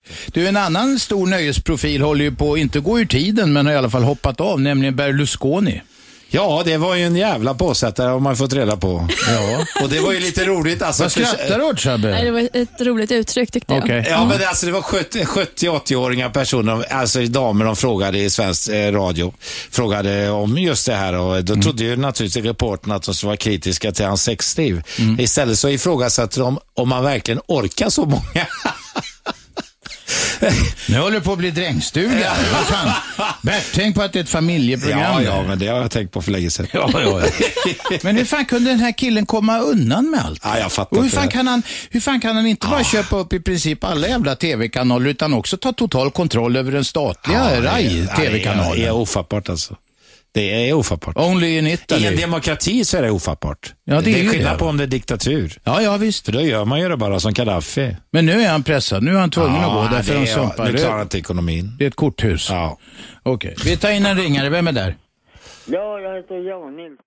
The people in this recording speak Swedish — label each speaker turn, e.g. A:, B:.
A: Du, en annan stor nöjesprofil håller ju på, inte gå ur tiden, men har i alla fall hoppat av, nämligen Berlusconi.
B: Ja, det var ju en jävla påsättare har man fått reda på.
A: Ja.
B: Och det var ju lite roligt. Alltså,
A: vad skrattar du åt, Shabbe?
C: Nej, det var ett roligt uttryck tyckte jag.
A: Okay.
B: Ja, men alltså, det var 70-80-åriga personer, alltså damer, de frågade i svensk radio, frågade om just det här, och då trodde ju naturligtvis reportern att de skulle vara kritiska till hans sexliv. Istället så ifrågasatte de om man verkligen orkar så många.
A: Nu håller det på att bli drängstuga. Vad fan? Bert, tänk på att det är ett familjeprogram.
B: Ja, men det har jag tänkt på för länge sedan.
A: Ja. Men hur fan kunde den här killen komma undan med allt?
B: Ja, jag fattar.
A: Och hur fan kan han inte bara köpa upp i princip alla jävla tv-kanaler, utan också ta total kontroll över den statliga tv-kanalen?
B: Det är ofattbart alltså. Det är ofattbart.
A: Only in Italy.
B: I en demokrati så är det ofattbart.
A: Ja, det är
B: skillnad på om det är diktatur.
A: Ja, visst.
B: För då gör man ju det bara som Gaddafi.
A: Men nu är han pressad. Nu är han tvungen att gå därför de sumpar.
B: Nu klarar inte ekonomin.
A: Det är ett korthus.
B: Ja.
A: Okej. Vi tar in en ringare. Vem är där?
D: Ja, jag heter Jan Nilsson.